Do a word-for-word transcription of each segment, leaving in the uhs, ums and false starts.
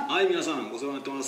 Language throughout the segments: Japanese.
はい、皆さんお世話になってます。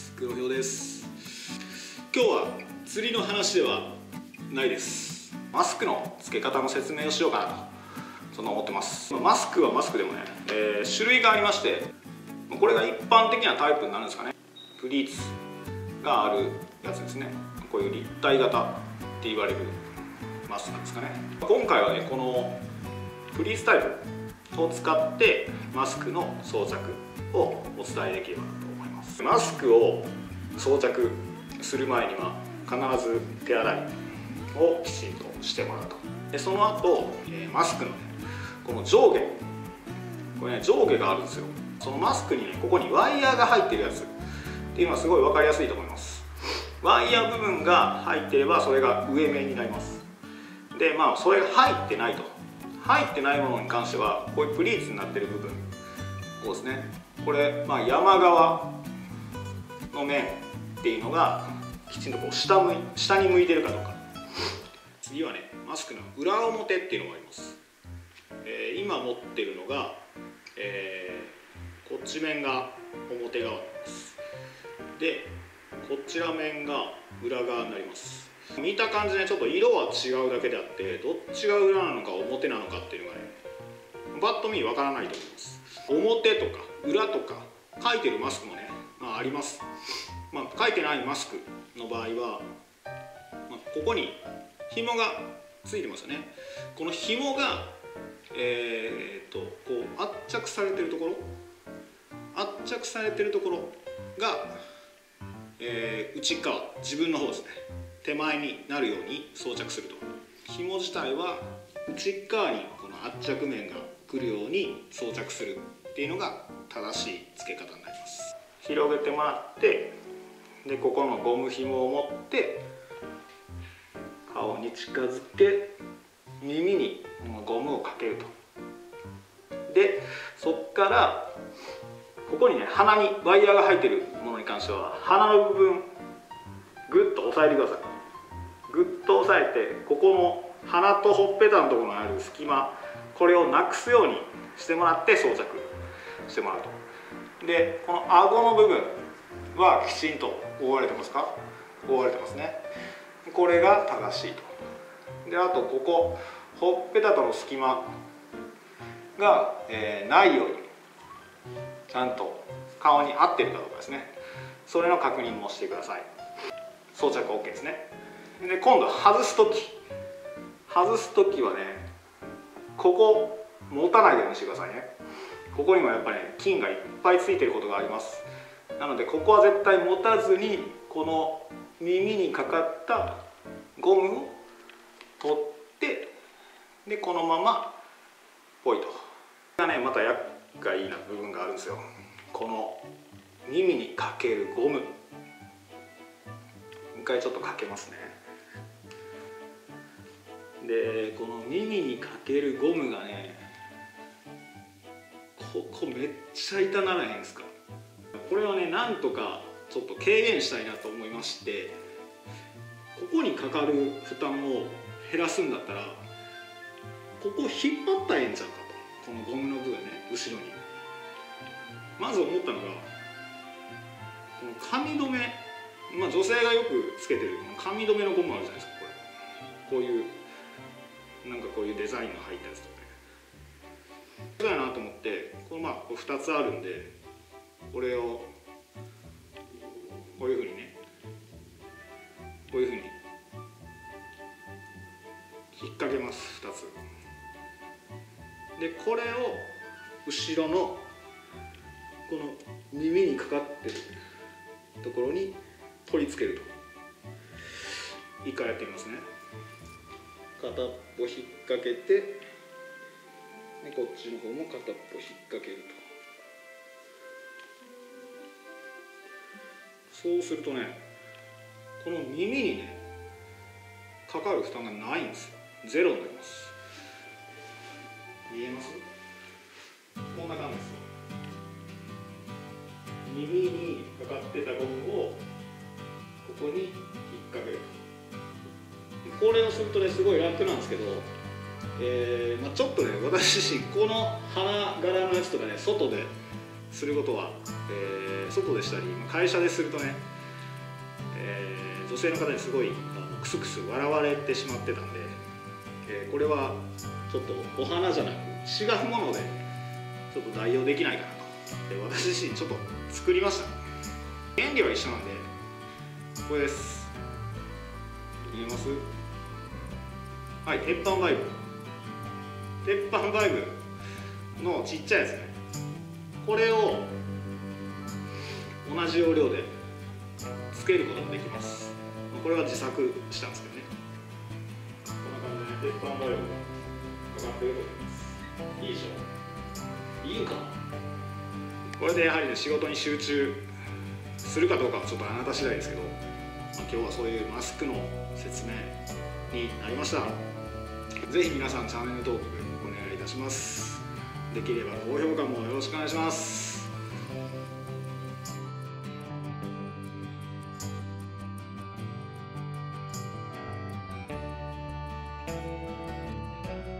黒ひょうです。今日は釣りの話ではないです。マスクの付け方の説明をしようかなとそんな思ってます。マスクはマスクでもね、えー、種類がありまして、これが一般的なタイプになるんですかね。プリーツがあるやつですね。こういう立体型って言われるマスクですかね。今回はね、このプリーツタイプを使ってマスクの装着をお伝えできればと思います。マスクを装着する前には必ず手洗いをきちんとしてもらうと。でその後、えー、マスクのねこの上下これね上下があるんですよ。そのマスクにねここにワイヤーが入ってるやつっていうのはすごい分かりやすいと思います。ワイヤー部分が入っていればそれが上面になります。でまあそれが入ってないと入ってないものに関してはこういうプリーツになってる部分こうですね、これ、まあ、山側の面っていうのがきちんとこう下向い下に向いてるかどうか。次はねマスクの裏表っていうのがあります。えー、今持ってるのが、えー、こっち面が表側になります。でこちら面が裏側になります。見た感じねちょっと色は違うだけであってどっちが裏なのか表なのかっていうのがねバッと見わからないと思います。表とか裏とか書いてるマスクもね、まあ、あります。まあ、書いてないマスクの場合は、まあ、ここに紐がついてますよね。この紐がえー、っとこう圧着されてるところ圧着されてるところが、えー、内側自分の方ですね手前になるように装着すると。紐自体は内側にこの圧着面が来るように装着するっていうのが正しい付け方になります。広げてもらってでここのゴム紐を持って顔に近づけ耳にゴムをかけると。でそっからここにね鼻にワイヤーが入ってるものに関しては鼻の部分グッと押さえてください。グッと押さえてここの鼻とほっぺたのところにある隙間これをなくすようにしてもらって装着してもらうと。でこの顎の部分はきちんと覆われてますか？覆われてますね。これが正しいと。であとここほっぺたとの隙間が、えー、ないようにちゃんと顔に合ってるかどうかですね。それの確認もしてください。装着 OK ですね。で今度外す時外す時はねここ持たないようにしてくださいね。ここにもやっぱり、ね、菌がいっぱいついてることがあります。なのでここは絶対持たずにこの耳にかかったゴムを取ってでこのままポイと。これがねまた厄介な部分があるんですよ。この耳にかけるゴム一回ちょっとかけますね。でこの耳にかけるゴムがねここめっちゃ痛ならへんですか。これはねなんとかちょっと軽減したいなと思いましてここにかかる負担を減らすんだったらここ引っ張ったらええんちゃうかと。このゴムの部分ね後ろにまず思ったのがこの髪留め、まあ、女性がよくつけてる髪留めのゴムあるじゃないですか。これこういうなんかこういうデザインの入ったやつとかねそうやなと思ってこのまあこれふたつあるんでこれをこういうふうにねこういうふうに引っ掛けます。ふたつでこれを後ろのこの耳にかかってるところに取り付けると。一回やってみますね。片っぽ引っ掛けてでこっちの方も片っぽ引っ掛けると。そうするとねこの耳にねかかる負担がないんですよ。ゼロになります。見えます？こんな感じですよ。耳にかかってたゴムをここに引っ掛けると。これをするとねすごい楽なんですけど、えーまあ、ちょっとね私自身この花柄のやつとかね外ですることは、えー、外でしたり会社でするとね、えー、女性の方にすごいあのクスクス笑われてしまってたんで、えー、これはちょっとお花じゃなく詩が不物でちょっと代用できないかなと、えー、私自身ちょっと作りました。原理は一緒なんでこれです。見えます？はい、鉄板バイブ鉄板バイブのちっちゃいやつね。これを同じ要領でつけることができます。これは自作したんですけどね。こんな感じで、ね、鉄板バイブがかかってると思います。いいでしょ？いいかな。これでやはり、ね、仕事に集中するかどうかはちょっとあなた次第ですけど、まあ、今日はそういうマスクの説明になりました。ぜひ皆さんチャンネル登録お願いいたします。できれば高評価もよろしくお願いします。